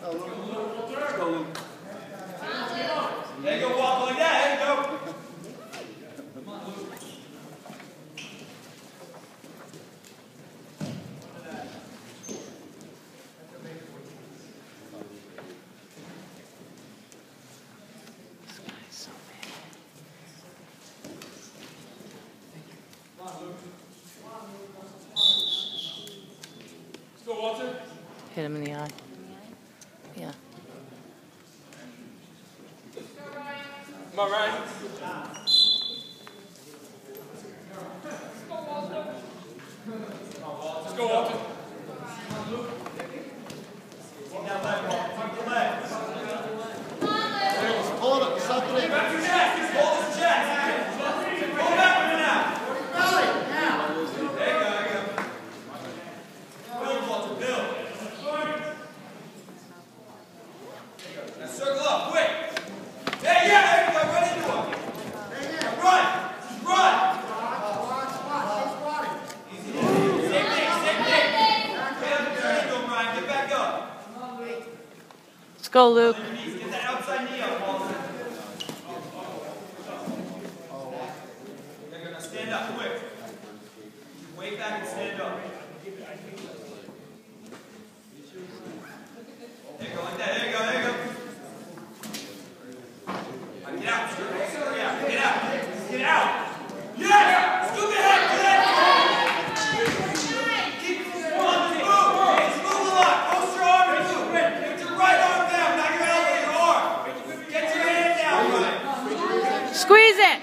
There you go, walk like that. There you go. Hit him in the eye. Yeah. Come on, Ryan. Let's go, Walter. Hold up, something. Back your chest. Hold his chest. Pull back with it now. There you go. Build, Walter, build. Now circle up, quick. There you go. Run into him. Run. Just run. Same thing. Get into him, Ryan. Get back up. Let's go, Luke. Get that outside knee up, Walter. Now stand up, quick. Way back and stand up. There you go, like that. There you go. Get out. Get out. Get out. Yes! Scoop your head. Keep move. Move a lot. Post your arm and move. Get your right arm down. Not your elbow, your arm. Get your hand down, Ryan. Squeeze it.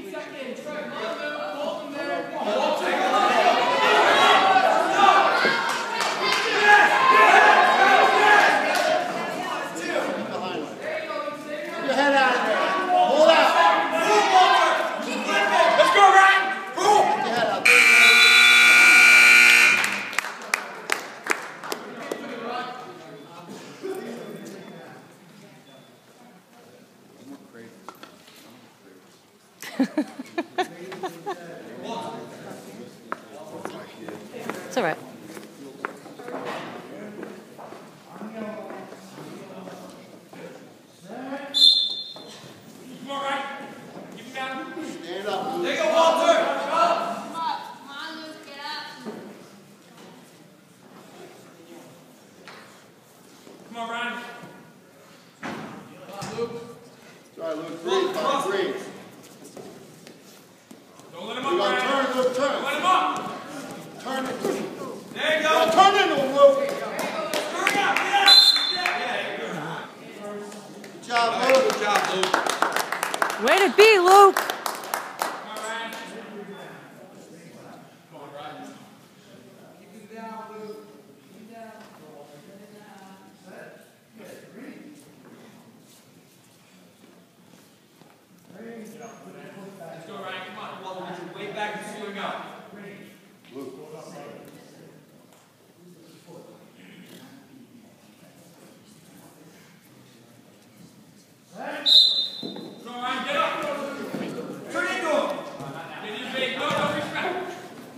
Your head out of there. Hold out. Move, Walter. Let's go, Ryan. Move. Get your head out there. It's all right. Come on, Ryan. Keep him down. Stand up. There you go, Walter. Come on, Ryan. Sorry, Luke. Breathe, buddy. Breathe. Don't let him You up, gotta Ryan. turn, Luke. Turn. Don't let him up. Turn it. There you go. Turn into him, Luke. Hurry up. Get out. Yeah, you go. Good job, Luke. Good job, Luke. Way to be, Luke. Come on, Ryan. Come on, Ryan. Keep it down, Luke. Keep it down. Let's go, Ryan. Come on. Walter, get your weight back and swing up. Luke. Come on, Ryan. Get up. Turn into him. Get your big. No, reach back.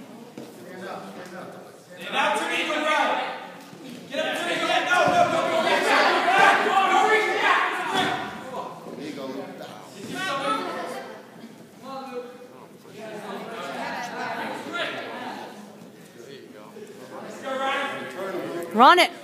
Stand out. Turn into him, Ryan. Get up. Turn into him. No. Go back. Go reach back. There you go, Luke. Let's go, Ryan. Turn him, Luke. Run it.